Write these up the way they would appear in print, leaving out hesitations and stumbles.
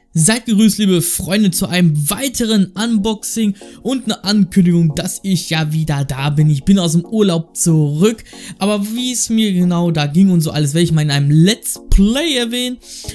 Seid gegrüßt, liebe Freunde, zu einem weiteren Unboxing und eine Ankündigung, dass ich ja wieder da bin. Ich bin aus dem Urlaub zurück, aber wie es mir genau da ging und so alles, werde ich mal in einem Let's Play erwähnen.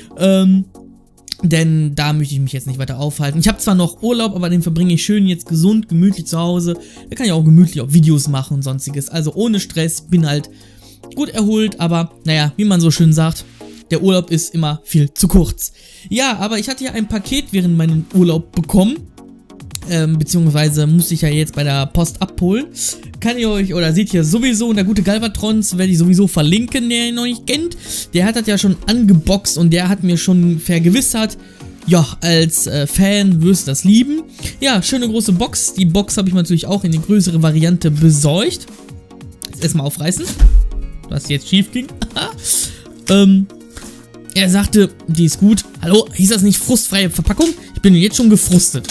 Denn da möchte ich mich jetzt nicht weiter aufhalten. Ich habe zwar noch Urlaub, aber den verbringe ich schön jetzt gesund, gemütlich zu Hause. Da kann ich auch gemütlich auch Videos machen und sonstiges. Also ohne Stress, bin halt gut erholt, aber naja, wie man so schön sagt, der Urlaub ist immer viel zu kurz. Ja, aber ich hatte ja ein Paket während meinem Urlaub bekommen. Beziehungsweise musste ich ja jetzt bei der Post abholen. Kann ihr euch, oder seht ihr sowieso, und der gute Galvatrons werde ich sowieso verlinken, der ihn noch nicht kennt. Der hat das ja schon angeboxt und der hat mir schon vergewissert, ja, als Fan wirst du das lieben. Ja, schöne große Box. Die Box habe ich natürlich auch in die größere Variante besorgt. Jetzt erstmal aufreißen, was jetzt schief ging. Er sagte, die ist gut. Hallo, hieß das nicht frustfreie Verpackung? Ich bin jetzt schon gefrustet.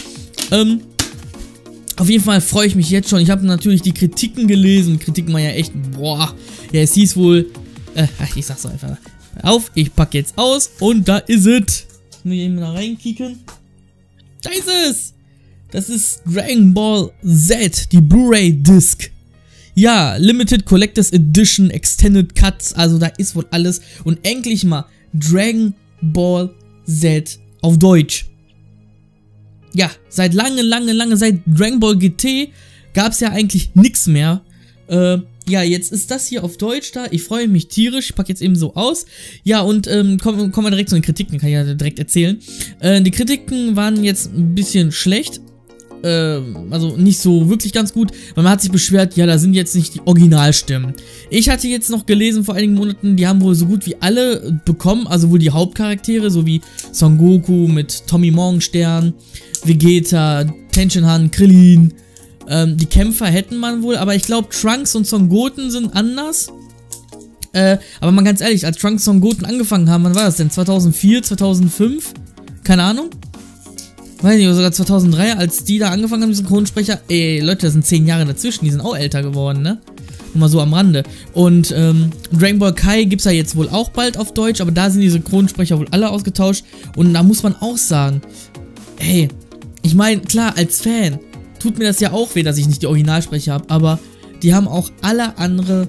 Auf jeden Fall freue ich mich jetzt schon. Ich habe natürlich die Kritiken gelesen. Kritiken waren ja echt, boah. Ja, es hieß wohl, ich sag's einfach. Auf, ich packe jetzt aus und da ist es. Muss ich eben da reinkicken. Da ist es. Das ist Dragon Ball Z, die Blu-ray-Disc. Ja, Limited Collectors Edition, Extended Cuts, also da ist wohl alles. Und endlich mal Dragon Ball Z auf Deutsch. Ja, seit seit Dragon Ball GT gab es ja eigentlich nichts mehr. Ja, jetzt ist das hier auf Deutsch da. Ich freue mich tierisch. Ich packe jetzt eben so aus. Ja, und kommen wir direkt zu den Kritiken. Kann ich ja direkt erzählen. Die Kritiken waren jetzt ein bisschen schlecht. Also nicht so wirklich ganz gut, weil man hat sich beschwert, ja, da sind jetzt nicht die Originalstimmen. Ich hatte jetzt noch gelesen vor einigen Monaten, die haben wohl so gut wie alle bekommen, also wohl die Hauptcharaktere, so wie Son Goku mit Tommy Morgenstern, Vegeta, Tenshinhan, Krillin. Die Kämpfer hätten man wohl, aber ich glaube Trunks und Son Goten sind anders. Aber mal ganz ehrlich, als Trunks und Son Goten angefangen haben, wann war das denn? 2004, 2005? Keine Ahnung. Weiß nicht, oder sogar 2003, als die da angefangen haben, die Synchronsprecher. Ey, Leute, das sind 10 Jahre dazwischen, die sind auch älter geworden, ne? Nur mal so am Rande. Und Dragon Ball Kai gibt's ja jetzt wohl auch bald auf Deutsch, aber da sind die Synchronsprecher wohl alle ausgetauscht. Und da muss man auch sagen, hey, ich meine, klar, als Fan tut mir das ja auch weh, dass ich nicht die Originalsprecher habe, aber die haben auch alle andere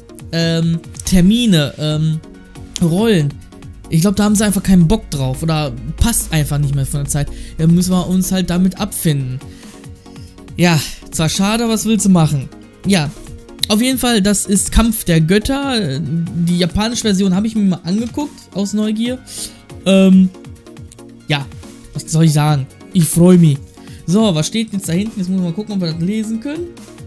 Termine, Rollen. Ich glaube, da haben sie einfach keinen Bock drauf oder passt einfach nicht mehr von der Zeit. Da müssen wir uns halt damit abfinden. Ja, zwar schade, was willst du machen? Ja, auf jeden Fall, das ist Kampf der Götter. Die japanische Version habe ich mir mal angeguckt, aus Neugier. Ja, was soll ich sagen? Ich freue mich. So, was steht jetzt da hinten? Jetzt muss ich mal gucken, ob wir das lesen können.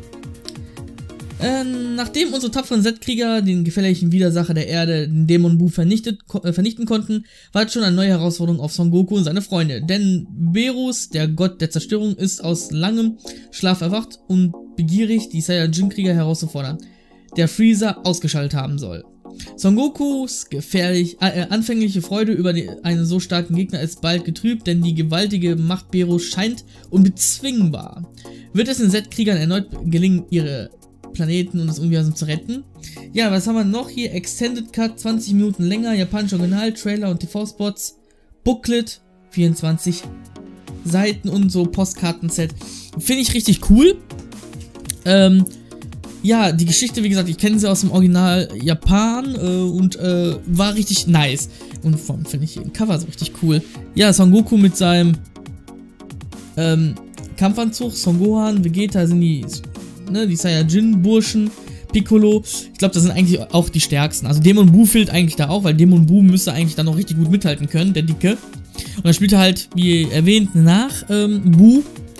Nachdem unsere tapferen Z-Krieger den gefährlichen Widersacher der Erde, den Dämon Bu, vernichten konnten, wartet schon eine neue Herausforderung auf Son Goku und seine Freunde. Denn Berus, der Gott der Zerstörung, ist aus langem Schlaf erwacht und begierig, die Saiyajin-Krieger herauszufordern, der Freezer ausgeschaltet haben soll. Son Gokus anfängliche Freude über einen so starken Gegner ist bald getrübt, denn die gewaltige Macht Berus scheint unbezwingbar. Wird es den Z-Kriegern erneut gelingen, ihre Planeten und das Universum zu retten? Ja, was haben wir noch hier? Extended Cut, 20 Minuten länger, japanischer Original, Trailer und TV-Spots, Booklet, 24 Seiten und so Postkartenset. Finde ich richtig cool. Ja, die Geschichte, wie gesagt, ich kenne sie aus dem Original Japan und war richtig nice. Und vor allem finde ich den Cover so richtig cool. Ja, Son Goku mit seinem Kampfanzug, Son Gohan, Vegeta sind die Saiyajin-Burschen, Piccolo. Ich glaube, das sind eigentlich auch die stärksten. Also Dämon Bu fehlt eigentlich da auch, weil Dämon Bu müsste eigentlich da noch richtig gut mithalten können, der Dicke. Und dann spielt er halt, wie erwähnt, nach Bu.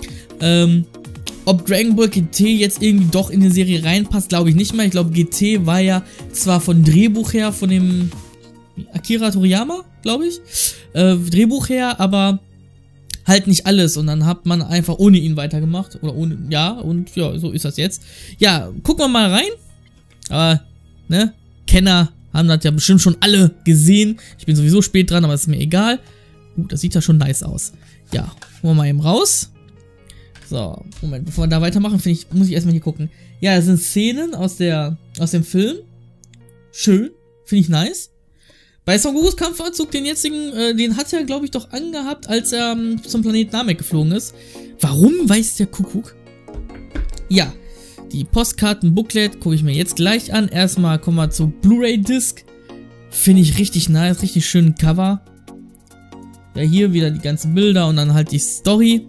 Ob Dragon Ball GT jetzt irgendwie doch in die Serie reinpasst, glaube ich nicht mehr. Ich glaube, GT war ja zwar von Drehbuch her, von dem Akira Toriyama, glaube ich, Drehbuch her, aber halt nicht alles, und dann hat man einfach ohne ihn weitergemacht, oder ohne, ja, und ja, so ist das jetzt. Ja, gucken wir mal rein, aber, ne, Kenner haben das ja bestimmt schon alle gesehen. Ich bin sowieso spät dran, aber ist mir egal. Das sieht ja schon nice aus. Ja, holen wir mal eben raus. So, Moment, bevor wir da weitermachen, muss ich erstmal hier gucken. Ja, das sind Szenen aus dem Film. Schön, finde ich nice. Bei Son Gokus Kampfanzug, den jetzigen, den hat er, glaube ich, doch angehabt, als er zum Planeten Namek geflogen ist. Warum, weiß der Kuckuck? Ja, die Postkarten-Booklet gucke ich mir jetzt gleich an. Erstmal kommen wir zur Blu-ray-Disc. Finde ich richtig nice, richtig schönen Cover. Ja, hier wieder die ganzen Bilder und dann halt die Story.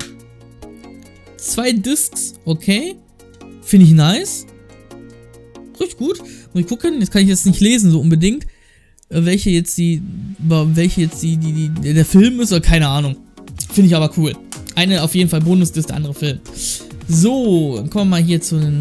2 Discs, okay. Finde ich nice. Richtig gut. Und ich gucken, jetzt kann ich jetzt nicht lesen so unbedingt, welche jetzt der Film ist oder keine Ahnung. Finde ich aber cool. Eine auf jeden Fall Bonus-Disc, der andere Film. So, dann kommen wir mal hier zu einem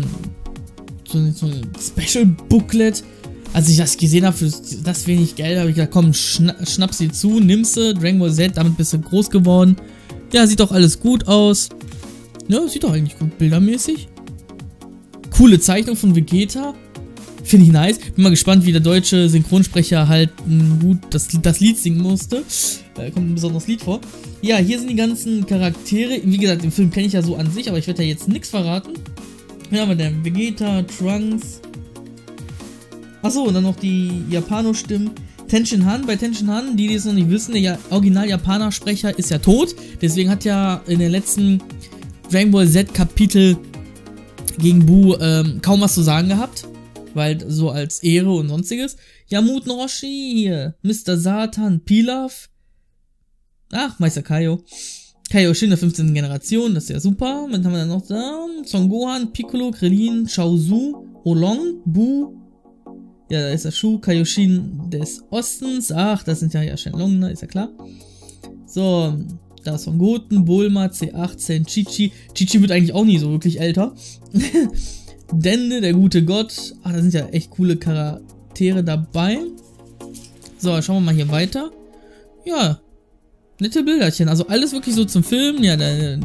Special-Booklet. Als ich das gesehen habe, für das wenig Geld, habe ich gesagt, komm, schnapp sie zu, nimm sie, Dragon Ball Z, damit bist du groß geworden. Ja, sieht doch alles gut aus. Ja, sieht doch eigentlich gut bildermäßig. Coole Zeichnung von Vegeta. Finde ich nice. Bin mal gespannt, wie der deutsche Synchronsprecher halt gut das Lied singen musste. Da kommt ein besonderes Lied vor. Ja, hier sind die ganzen Charaktere. Wie gesagt, den Film kenne ich ja so an sich, aber ich werde da jetzt nichts verraten. Hier haben wir den Vegeta, Trunks. Achso, und dann noch die Japano-Stimmen. Tenshin Han. Bei Tenshin Han, die es noch nicht wissen, der Original-Japaner-Sprecher ist ja tot. Deswegen hat ja in den letzten Dragon Ball Z-Kapitel gegen Buu kaum was zu sagen gehabt. Weil so als Ehre und sonstiges. Ja, Muten Roshi hier. Mr. Satan, Pilaf. Ach, Meister Kaio. Kaioshin der 15. Generation, das ist ja super. Was haben wir dann noch da? Son Gohan, Piccolo, Krillin, Chaozu, Oolong, Buu. Ja, da ist der Shu, Kaioshin des Ostens. Ach, das sind ja Shenlong, ist ja klar. So, da ist Son Goten, Bulma, C18, Chi-Chi. Chi-Chi wird eigentlich auch nie so wirklich älter. Dende, der gute Gott. Ach, da sind ja echt coole Charaktere dabei. So, schauen wir mal hier weiter. Ja, nette Bilderchen. Also alles wirklich so zum Film. Ja, der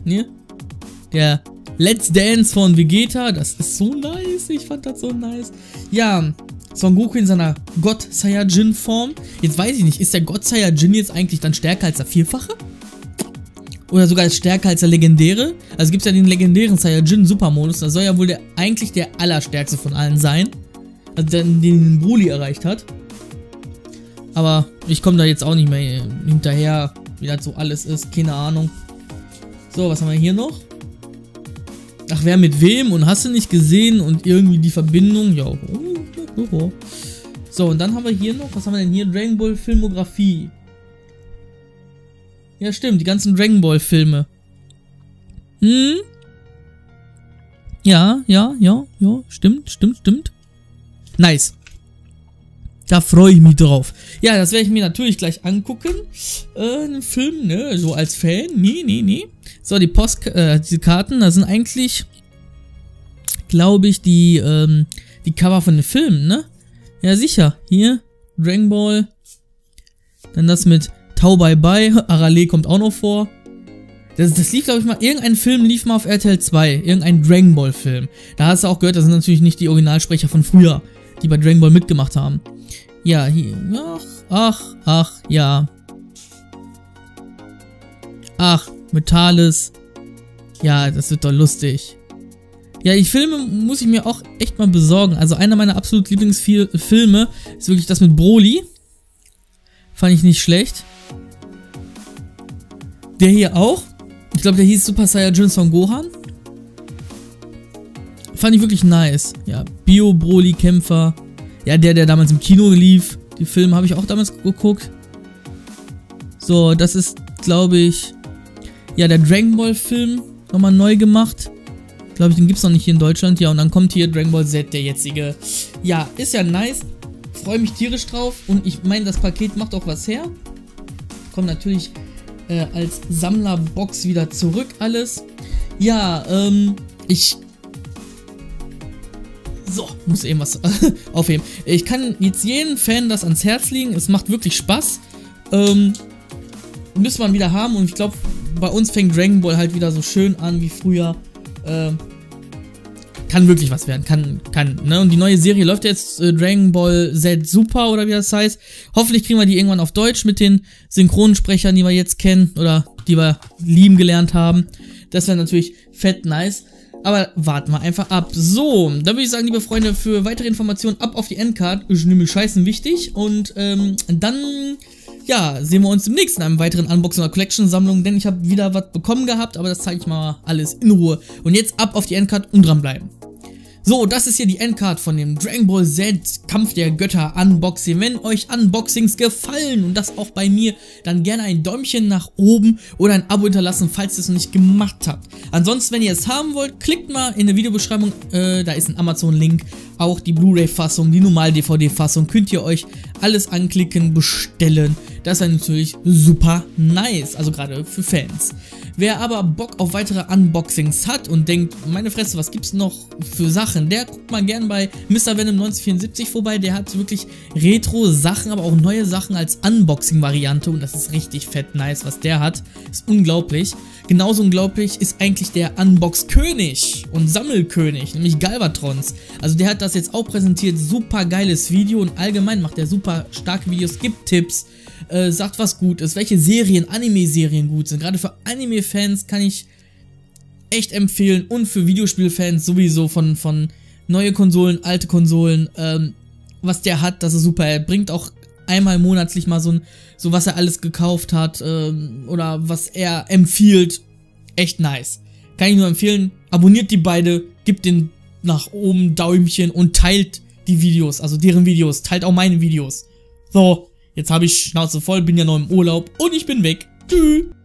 Let's Dance von Vegeta. Das ist so nice. Ich fand das so nice. Ja, Son Goku in seiner God-Saiyajin-Form. Jetzt weiß ich nicht, ist der God-Saiyajin jetzt eigentlich dann stärker als der Vierfache? Oder sogar stärker als der legendäre? Also gibt es ja den legendären Saiyajin-Super-Modus. Das soll ja wohl eigentlich der allerstärkste von allen sein. Also den Broly erreicht hat. Aber ich komme da jetzt auch nicht mehr hinterher, wie das so alles ist. Keine Ahnung. So, was haben wir hier noch? Ach, wer mit wem und hast du nicht gesehen und irgendwie die Verbindung. Ja, So, und dann haben wir hier noch, was haben wir denn hier? Dragon Ball Filmografie. Ja, stimmt, die ganzen Dragon Ball Filme. Ja, stimmt. Nice. Da freue ich mich drauf. Ja, das werde ich mir natürlich gleich angucken. Einen Film, ne, so als Fan. Nee. So, diese Karten, das sind eigentlich, glaube ich, die Cover von den Filmen, ne? Ja, sicher. Hier, Dragon Ball. Dann das mit Tau Bye Bye, Arale kommt auch noch vor. Das lief, glaube ich, mal, irgendein Film lief mal auf RTL 2, irgendein Dragon Ball Film. Da hast du auch gehört, das sind natürlich nicht die Originalsprecher von früher, die bei Dragon Ball mitgemacht haben. Ja, hier, ja. Ach, Metales. Ja, das wird doch lustig. Ja, die Filme muss ich mir auch echt mal besorgen. Also einer meiner absolut Lieblingsfilme ist wirklich das mit Broly. Fand ich nicht schlecht. Der hier auch. Ich glaube, der hieß Super Saiyajin Son Gohan. Fand ich wirklich nice. Ja, Bio-Broly-Kämpfer. Ja, der damals im Kino lief. Die Filme habe ich auch damals geguckt. So, das ist, glaube ich, ja, der Dragon Ball Film nochmal neu gemacht. Glaube ich, den gibt es noch nicht hier in Deutschland. Ja, und dann kommt hier Dragon Ball Z, der jetzige. Ja, ist ja nice. Freue mich tierisch drauf. Und ich meine, das Paket macht auch was her. Kommt natürlich als Sammlerbox wieder zurück alles. Ja, so, muss eben was aufheben. Ich kann jetzt jedem Fan das ans Herz legen. Es macht wirklich Spaß. Müsste man wieder haben. Und ich glaube, bei uns fängt Dragon Ball halt wieder so schön an wie früher. Kann wirklich was werden. Kann, ne? Und die neue Serie läuft jetzt Dragon Ball Z Super oder wie das heißt. Hoffentlich kriegen wir die irgendwann auf Deutsch mit den Synchronsprechern, die wir jetzt kennen oder die wir lieben gelernt haben. Das wäre natürlich fett nice. Aber warten wir einfach ab. So, dann würde ich sagen, liebe Freunde, für weitere Informationen ab auf die Endcard. Ist nämlich scheißen wichtig. Und dann, ja, sehen wir uns im nächsten einem weiteren Unboxing oder Collection-Sammlung. Denn ich habe wieder was bekommen gehabt, aber das zeige ich mal alles in Ruhe. Und jetzt ab auf die Endcard und dranbleiben. So, das ist hier die Endcard von dem Dragon Ball Z Kampf der Götter Unboxing. Wenn euch Unboxings gefallen und das auch bei mir, dann gerne ein Däumchen nach oben oder ein Abo hinterlassen, falls ihr es noch nicht gemacht habt. Ansonsten, wenn ihr es haben wollt, klickt mal in der Videobeschreibung, da ist ein Amazon-Link, auch die Blu-ray-Fassung, die Normal-DVD-Fassung, könnt ihr euch alles anklicken, bestellen. Das ist natürlich super nice, also gerade für Fans. Wer aber Bock auf weitere Unboxings hat und denkt, meine Fresse, was gibt's noch für Sachen, der guckt mal gern bei Mr. Venom 1974 vorbei, der hat wirklich Retro-Sachen, aber auch neue Sachen als Unboxing-Variante und das ist richtig fett nice, was der hat, ist unglaublich. Genauso unglaublich ist eigentlich der Unbox-König und Sammelkönig, nämlich Galvatrons. Also der hat das jetzt auch präsentiert, super geiles Video und allgemein macht er super starke Videos, gibt Tipps, sagt was gut ist, welche Serien, Anime-Serien gut sind. Gerade für Anime-Fans kann ich echt empfehlen und für Videospielfans sowieso von neue Konsolen, alte Konsolen, was der hat, das ist super. Er bringt auch einmal monatlich mal so was er alles gekauft hat oder was er empfiehlt. Echt nice. Kann ich nur empfehlen. Abonniert die beide, gebt den nach oben Däumchen und teilt die Videos, also deren Videos. Teilt auch meine Videos. So, jetzt habe ich Schnauze voll, bin ja noch im Urlaub und ich bin weg. Tschüss.